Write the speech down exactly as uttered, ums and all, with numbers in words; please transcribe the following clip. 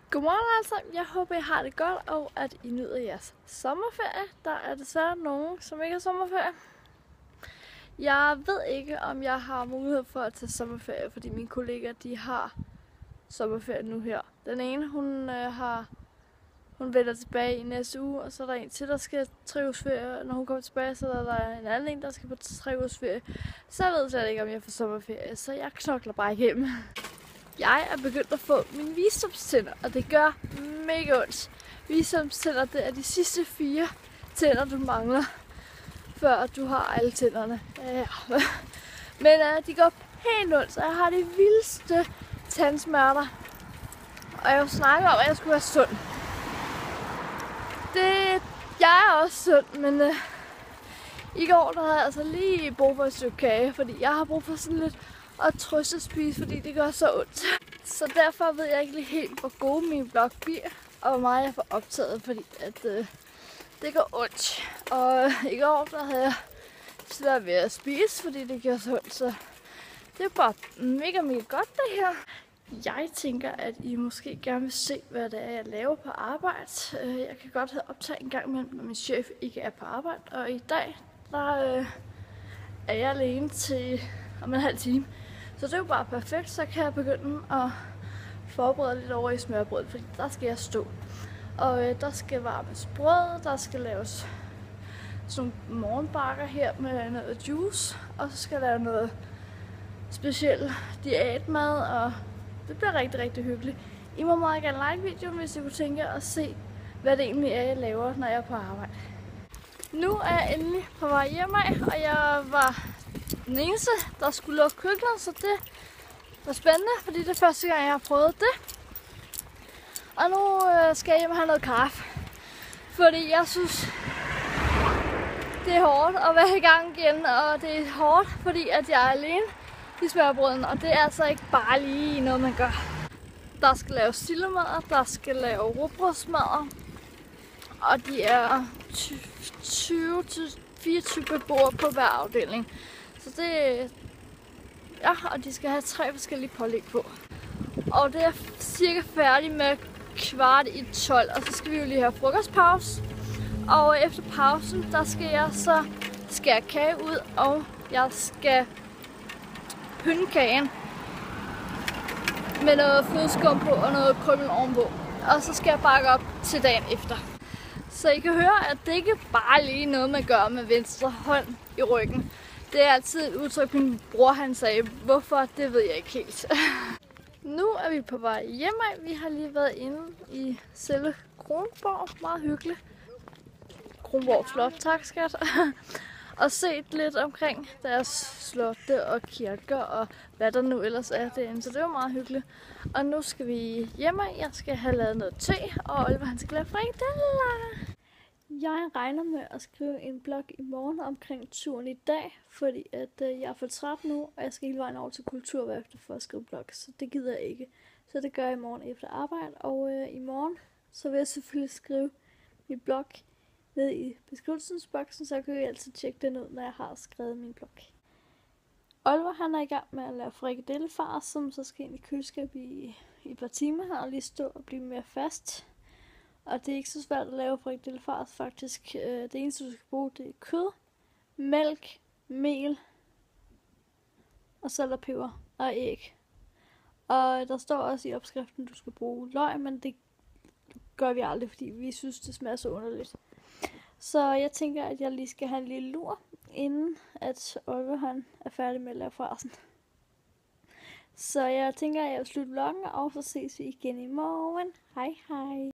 Godmorgen alle sammen. Jeg håber, I har det godt, og at I nyder jeres sommerferie. Der er desværre nogen, som ikke har sommerferie. Jeg ved ikke, om jeg har mulighed for at tage sommerferie, fordi mine kollegaer, de har sommerferie nu her. Den ene, hun øh, har hun vender tilbage i næste uge, og så er der en til, der skal tre ugers ferie. Når hun kommer tilbage, så er der en anden en, der skal på tre ugers ferie. Så jeg ved slet ikke, om jeg får sommerferie, så jeg knokler bare igennem. Jeg er begyndt at få mine visdomstænder, og det gør mega ondt. Visdomstænder, det er de sidste fire tænder, du mangler, før du har alle tænderne. Ja. Men uh, de går helt ondt, så jeg har de vildeste tandsmerter. Og jeg snakker om, at jeg skulle være sund. Det, jeg er også sund, men uh, i går der havde jeg altså lige brug for et stykke kage, fordi jeg har brug for sådan lidt at trøstespise, fordi det gør så ondt. Så derfor ved jeg ikke lige helt, hvor gode min blog bliver, og hvor meget jeg får optaget, fordi at, øh, det går ondt. Og øh, i går der havde jeg svært ved at spise, fordi det gør så ondt, så det er bare mega, mega godt det her. Jeg tænker, at I måske gerne vil se, hvad det er, jeg laver på arbejde. Jeg kan godt have optaget en gang imellem, når min chef ikke er på arbejde, og i dag der, øh, er jeg alene til om en halv time. Så det er jo bare perfekt, så kan jeg begynde at forberede lidt over i smørbrød, fordi der skal jeg stå. Og øh, der skal varmes brød, der skal laves sådan nogle morgenbakker her med noget juice, og så skal jeg lave noget specielt diætmad, og det bliver rigtig, rigtig hyggeligt. I må meget gerne like videoen, hvis I kunne tænke jer at se, hvad det egentlig er, jeg laver, når jeg er på arbejde. Nu er jeg endelig på vej hjem af, og jeg var den eneste, der skulle lukke køkkenet, så det var spændende, fordi det er første gang, jeg har prøvet det. Og nu øh, skal jeg hjem og have noget kaffe, fordi jeg synes, det er hårdt at være i gang igen, og det er hårdt, fordi at jeg er alene i smørbrøden, og det er altså ikke bare lige noget, man gør. Der skal laves sildemadder, der skal lave rugbrødsmadder, og de er tyve til fireogtyve beboere på hver afdeling. Så det, ja, og de skal have tre forskellige pålæg på. Og det er cirka færdigt med kvart i tolv, og så skal vi jo lige have frokostpause. Og efter pausen, der skal jeg så skære kage ud, og jeg skal pynte kagen med noget flødeskum på og noget krymmel ovenpå. Og så skal jeg bakke op til dagen efter. Så I kan høre, at det ikke bare lige noget, man gør med venstre hånd i ryggen. Det er altid et udtryk, min bror han sagde. Hvorfor, det ved jeg ikke helt. Nu er vi på vej hjemme. Vi har lige været inde i selve Kronborg. Meget hyggeligt. Kronborg Slot, tak skat. Og set lidt omkring deres slotte og kirker og hvad der nu ellers er derinde. Så det var meget hyggeligt. Og nu skal vi hjemme. Jeg skal have lavet noget te, og Oliver han skal lave frikadeller. Jeg regner med at skrive en blog i morgen omkring turen i dag, fordi at øh, jeg er for træt nu, og jeg skal hele vejen over til Kulturværftet for at skrive blog, så det gider jeg ikke. Så det gør jeg i morgen efter arbejde, og øh, i morgen så vil jeg selvfølgelig skrive min blog ned i beskrivelsesboksen, så kan I altid tjekke den ud, når jeg har skrevet min blog. Oliver han er i gang med at lave frikadellefars, som så skal ind i køleskab i, i et par timer her og lige stå og blive mere fast. Og det er ikke så svært at lave frikadellefars faktisk. Det eneste du skal bruge, det er kød, mælk, mel og salt og peber og æg. Og der står også i opskriften, at du skal bruge løg, men det gør vi aldrig, fordi vi synes, det smager så underligt. Så jeg tænker, at jeg lige skal have en lille lur, inden at Oliver han er færdig med at lave farsen. Så jeg tænker, at jeg vil slutte vloggen, og så ses vi igen i morgen. Hej hej!